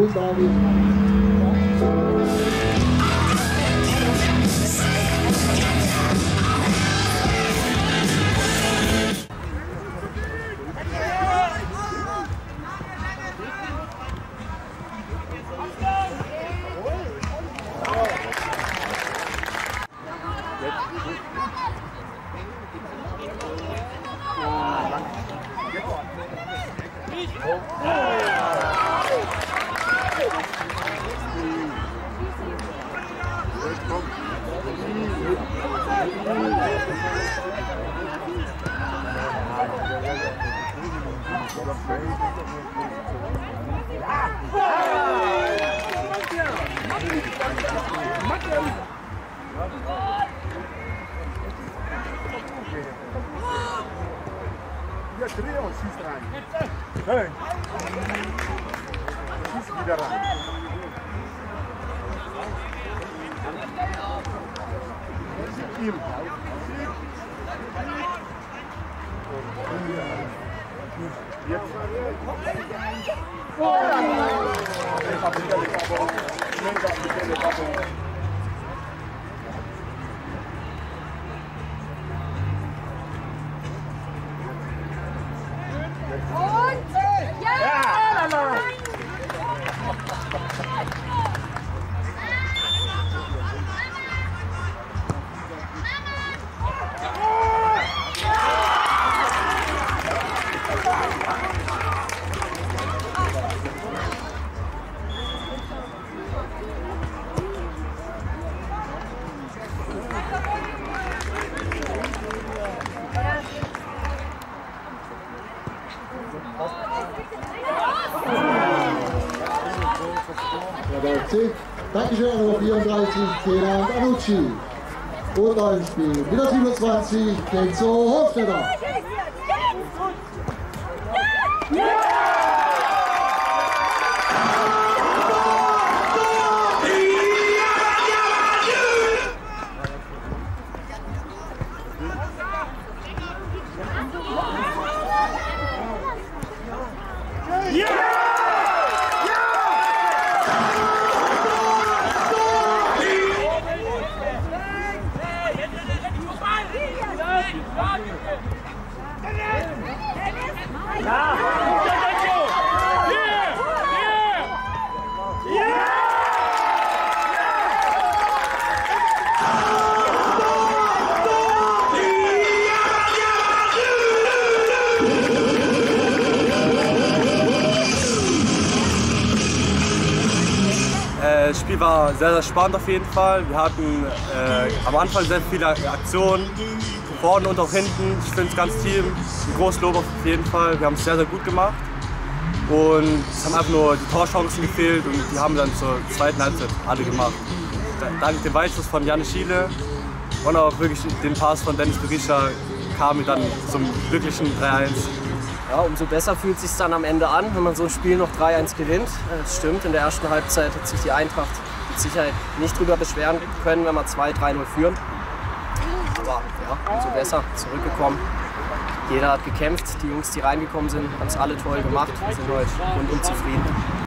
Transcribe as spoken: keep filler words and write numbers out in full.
Grund, David. Ja, dreh und schießt rein. Nein. Schießt wieder rein. Ihm. Jetzt. Und ja! Dankeschön, Nummer vierunddreißig, Kenan Anucci. Und ein Spiel. Wieder siebenundzwanzig, Kenzo Hofstetter. Das Spiel war sehr, sehr spannend auf jeden Fall. Wir hatten äh, am Anfang sehr viele Aktionen, vorne und auch hinten. Ich finde das ganze Team ein großes Lob auf jeden Fall. Wir haben es sehr, sehr gut gemacht. Und es haben einfach nur die Torchancen gefehlt und die haben dann zur zweiten Halbzeit alle gemacht. Dank dem Weitschuss von Janis Schiele und auch wirklich den Pass von Dennis Berisha kamen wir dann zum glücklichen drei eins. Ja, umso besser fühlt es sich dann am Ende an, wenn man so ein Spiel noch drei eins gewinnt. Das stimmt, in der ersten Halbzeit hat sich die Eintracht mit Sicherheit nicht drüber beschweren können, wenn wir zwei drei null führen. Aber ja, umso besser zurückgekommen. Jeder hat gekämpft, die Jungs, die reingekommen sind, haben es alle toll gemacht. Wir sind heute rundum zufrieden.